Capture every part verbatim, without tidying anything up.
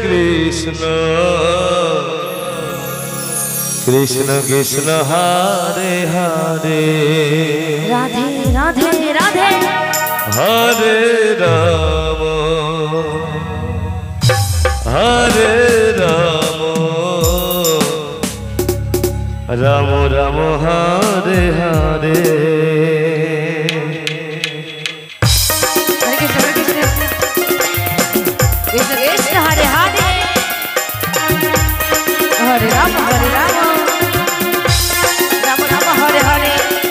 Krishna Krishna Krishna Hare Hare Radhe Radhe Radhe Hare Ram Hare Ram Ram Ram Hare Hare Krishna Krishna Hare Hare Hare Ram Hare Ram Ram Ram Hare Hare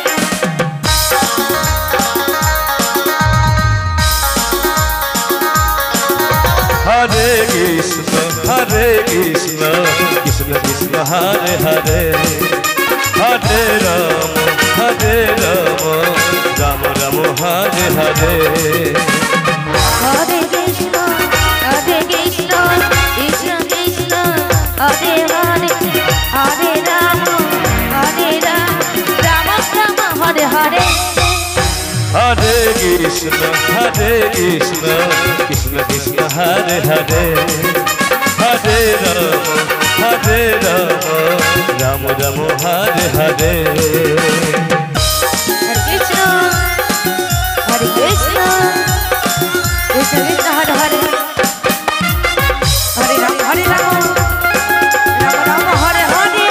Hare Krishna Hare Krishna Krishna Krishna Hare Hare Hare Ram Hare Ram Ram Ram Hare Hare Hare Krishna Hare Krishna Krishna Krishna Hare Hare Hare Ram Hare Ram Ram Ram Hare Hare Hare Krishna Hare Krishna Krishna Krishna Hare Hare Hare Ram Hare Ram Ram Ram Hare Hare Hare Krishna Hare Krishna Krishna Krishna Hare Hare Hare Ram Hare Ram Ram Ram Hare Hare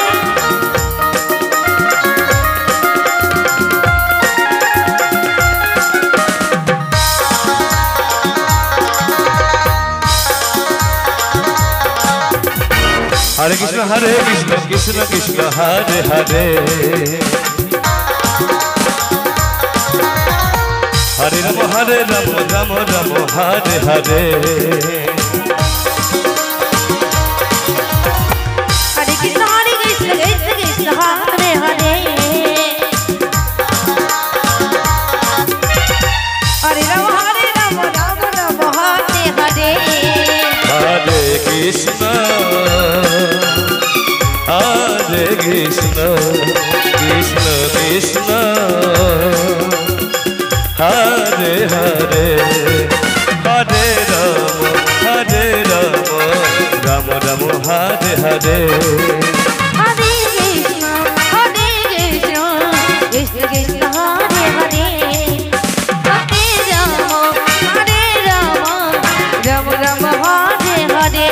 Hare Krishna Hare Krishna Krishna Krishna Hare Hare Hare Ram Hare Ram Ram Ram Hare Hare Hare Krishna Hare Krishna Krishna Krishna Hare Hare Hare Ram Hare Ram Ram Ram Hare Hare Hare Krishna Hare Krishna Krishna Krishna Hare Hare Hare Ram Hare Ram Ram Ram Hare Hare Hare Krishna Hare Krishna Krishna Krishna Hare Hare Hare Ram Hare Ram Ram Ram Hare Hare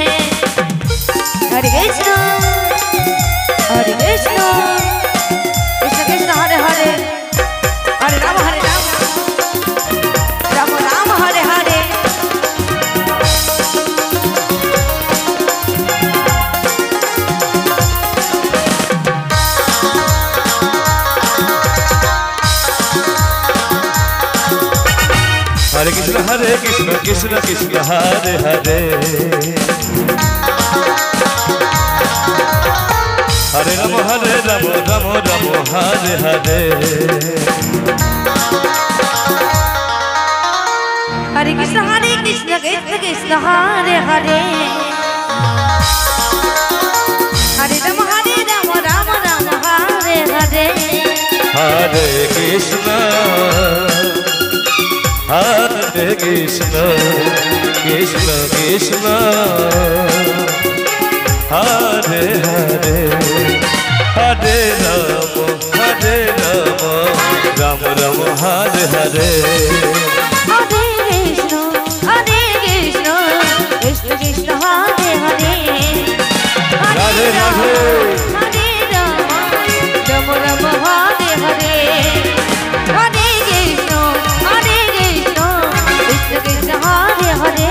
Hare Krishna Hare Krishna Krishna Krishna Hare Hare Hare Ram Hare Ram Ram Ram Hare Hare Hare Krishna Hare Krishna Krishna Krishna Hare Hare Hare Ram Hare Ram Ram Ram Hare Hare Hare Krishna Hare Krishna Krishna Krishna Hare Hare Hare Ram Hare Ram Ram Ram Hare Hare Hare Krishna Hare Krishna Krishna Krishna Hare Hare Hare Ram Hare Ram Ram Ram Hare Hare Hare Krishna Hare Krishna Krishna Krishna Hare Hare Radhe Radhe Hare Ram Ram Ram Hare Hare Hare Krishna Hare Krishna Krishna Krishna Hare Hare